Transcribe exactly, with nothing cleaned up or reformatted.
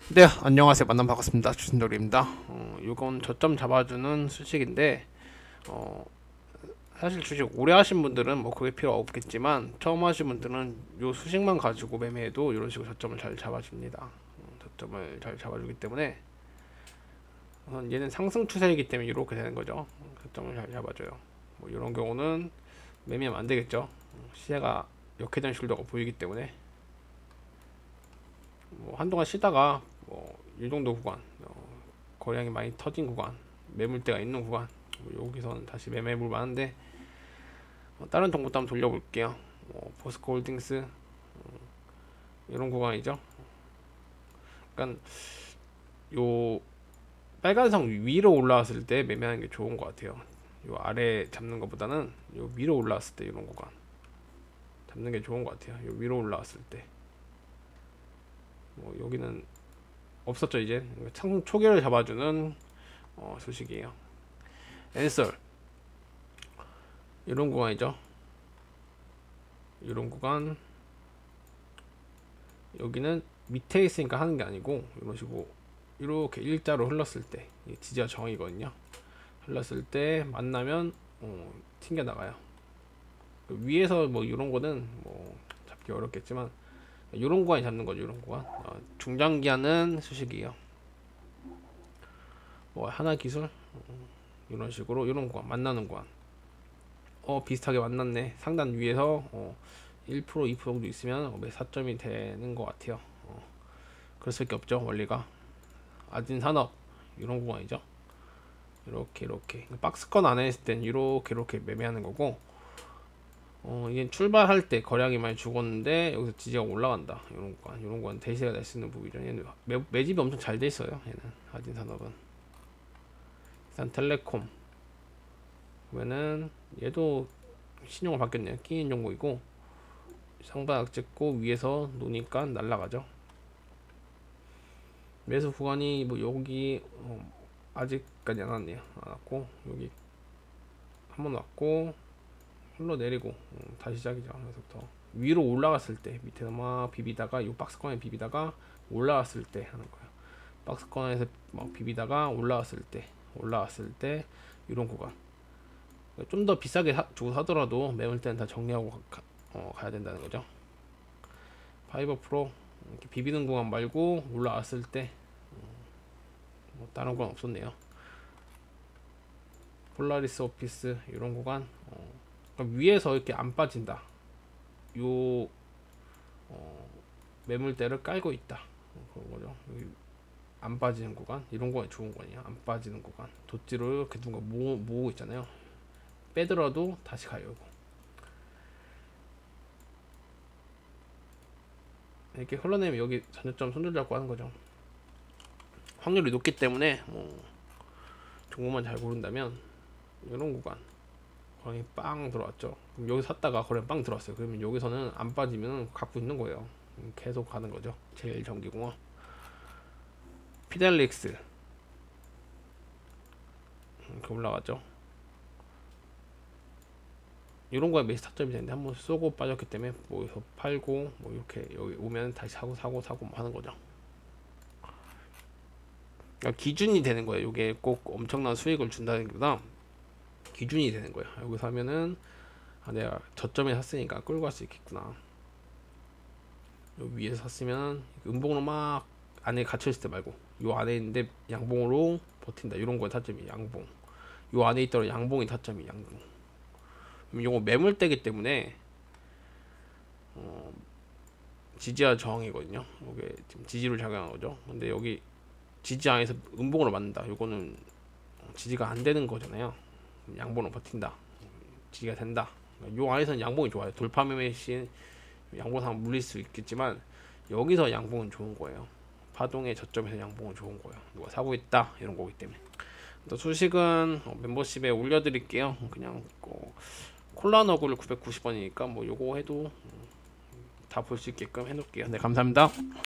네, 안녕하세요. 만남 반갑습니다. 주신돌입니다. 어, 이건 저점 잡아주는 수식인데, 어, 사실 주식 오래 하신 분들은 뭐 그게 필요 없겠지만, 처음 하신 분들은 요 수식만 가지고 매매해도 이런 식으로 저점을 잘 잡아줍니다. 어, 저점을 잘 잡아주기 때문에, 우선 얘는 상승 추세이기 때문에 이렇게 되는 거죠. 어, 저점을 잘 잡아줘요. 뭐 이런 경우는 매매하면 안 되겠죠. 어, 시세가 역회전 숄더가 보이기 때문에, 뭐 한동안 쉬다가 뭐 이 정도 구간, 어, 거래량이 많이 터진 구간, 매물대가 있는 구간, 뭐 여기서는 다시 매매 볼 만한데, 어, 다른 종목도 한번 돌려볼게요. 뭐 포스코 홀딩스 이런 구간이죠. 그러니까 요 빨간 선 위로 올라왔을 때 매매하는 게 좋은 것 같아요. 요 아래 잡는 것보다는 요 위로 올라왔을 때 이런 구간 잡는 게 좋은 것 같아요. 요 위로 올라왔을 때. 뭐 여기는 없었죠 이제. 창 초기를 잡아주는 어, 소식이에요. 엔솔 이런 구간이죠. 이런 구간 여기는 밑에 있으니까 하는 게 아니고 이런 식으로 이렇게 일자로 흘렀을 때 지지와 정이거든요. 흘렀을 때 만나면 어, 튕겨 나가요. 위에서 뭐 이런 거는 뭐 잡기 어렵겠지만 이런 구간이 잡는 거죠. 이런 구간 어, 중장기하는 수식이에요. 뭐 하나 기술 어, 이런 식으로 이런 구간 만나는 구간 어 비슷하게 만났네. 상단 위에서 어, 일 퍼센트 이 퍼센트 정도 있으면 어, 사 점이 되는 것 같아요. 어, 그럴 수밖에 없죠. 원리가 아진 산업 이런 구간이죠. 이렇게 이렇게 박스권 안에 있을 땐 이렇게 이렇게 매매하는 거고 어 이게 출발할 때 거량이 많이 죽었는데 여기서 지지가 올라간다. 이런 구간 이런 구간 대시가 될 수 있는 부위죠. 얘는 매, 매집이 엄청 잘 돼 있어요. 얘는 아진 산업은 일단 텔레콤 그러면은 얘도 신용을 받겠네요. 끼인 종목이고 상바닥 찍고 위에서 노니까 날라가죠. 매수 구간이 뭐 여기 어, 아직까지 안 왔네요. 안 왔고 여기 한번 왔고 흘러내리고 음, 다시 시작이죠. 여기서부터 위로 올라갔을 때 밑에서 막 비비다가 이 박스권에 비비다가 올라왔을 때 하는 거예요. 박스권에서 막 비비다가 올라왔을 때 올라왔을 때 이런 구간 좀 더 비싸게 사, 주고 사더라도 매물 때는 다 정리하고 가, 어, 가야 된다는 거죠. 파이버 프로 이렇게 비비는 구간 말고 올라왔을 때 뭐 다른 건 없었네요. 폴라리스 오피스 이런 구간 어, 그러니까 위에서 이렇게 안 빠진다. 요 어, 매물대를 깔고 있다. 그런 거죠. 안 빠지는 구간 이런 거 좋은 거냐? 안 빠지는 구간 돛지로 이렇게 누가 모, 모으고 있잖아요. 빼들어도 다시 가요. 이렇게 흘러내면 여기 전저점 손절 잡고 하는 거죠. 확률이 높기 때문에 뭐 종목만 잘 고른다면 이런 구간 거의 빵 들어왔죠. 그럼 여기 샀다가 거래 빵 들어왔어요. 그러면 여기서는 안 빠지면 갖고 있는 거예요. 계속 가는 거죠. 제일 전기공업 피델릭스 이렇게 올라가죠. 이런 거에 매수 타점이 되는데 한번 쏘고 빠졌기 때문에 뭐 여기서 팔고 뭐 이렇게 여기 오면 다시 사고 사고 사고 뭐 하는 거죠. 그러니까 기준이 되는 거예요. 이게 꼭 엄청난 수익을 준다는 것보다 기준이 되는 거예요. 여기서 하면은 아, 내가 저점에 샀으니까 끌고 갈 수 있겠구나. 요 위에서 샀으면 음봉으로 막 안에 갇혀있을 때 말고 요 안에 있는데 양봉으로 버틴다. 이런 거에 타점이 양봉. 요 안에 있더라도 양봉이 타점이 양봉. 요거 매물대기 때문에 어, 지지와 저항이거든요. 이게 지금 지지를 작용한 거죠. 근데 여기 지지 안에서 음봉으로 맞는다. 요거는 지지가 안 되는 거잖아요. 양봉으로 버틴다. 지지가 된다. 요 안에서는 양봉이 좋아요. 돌파 매매 시 양봉상 물릴 수 있겠지만 여기서 양봉은 좋은 거예요. 파동의 저점에서 양봉은 좋은 거예요. 누가 사고 있다 이런 거기 때문에. 또 수식은 멤버십에 올려드릴게요. 그냥 뭐 콜라 너구를 구백구십 원이니까 뭐 요거 해도 다 볼 수 있게끔 해놓을게요. 네, 감사합니다.